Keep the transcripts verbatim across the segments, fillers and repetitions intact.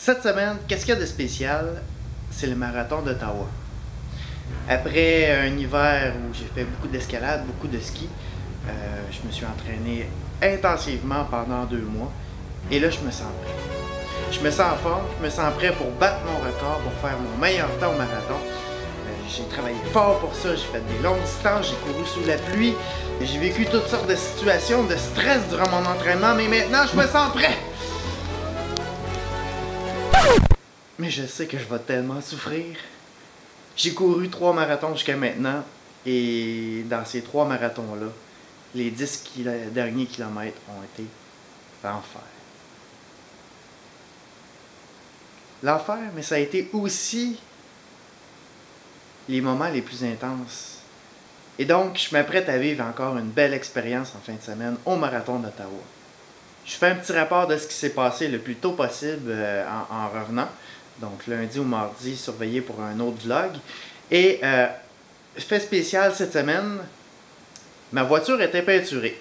Cette semaine, qu'est-ce qu'il y a de spécial? C'est le marathon d'Ottawa. Après un hiver où j'ai fait beaucoup d'escalade, beaucoup de ski, euh, je me suis entraîné intensivement pendant deux mois. Et là, je me sens prêt. Je me sens en forme, je me sens prêt pour battre mon record, pour faire mon meilleur temps au marathon. Euh, j'ai travaillé fort pour ça, j'ai fait des longues distances, j'ai couru sous la pluie, j'ai vécu toutes sortes de situations de stress durant mon entraînement, mais maintenant, je me sens prêt! Mais je sais que je vais tellement souffrir. J'ai couru trois marathons jusqu'à maintenant, et dans ces trois marathons-là, les dix kilo derniers kilomètres ont été l'enfer. L'enfer, mais ça a été aussi les moments les plus intenses. Et donc, je m'apprête à vivre encore une belle expérience en fin de semaine au marathon d'Ottawa. Je fais un petit rapport de ce qui s'est passé le plus tôt possible euh, en, en revenant. Donc, lundi ou mardi, surveillé pour un autre vlog. Et, euh, fait spécial cette semaine, ma voiture était peinturée.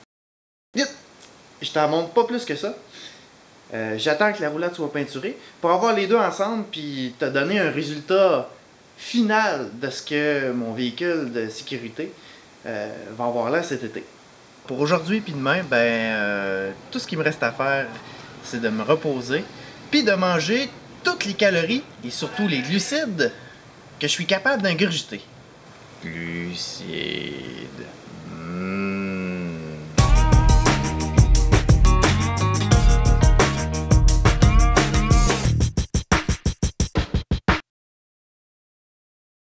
Je t'en montre pas plus que ça. Euh, J'attends que la roulade soit peinturée pour avoir les deux ensemble puis te donner un résultat final de ce que mon véhicule de sécurité euh, va avoir là cet été. Pour aujourd'hui puis demain, ben, euh, tout ce qui me reste à faire, c'est de me reposer puis de manger toutes les calories et surtout les glucides que je suis capable d'ingurgiter. Glucides. Mmh.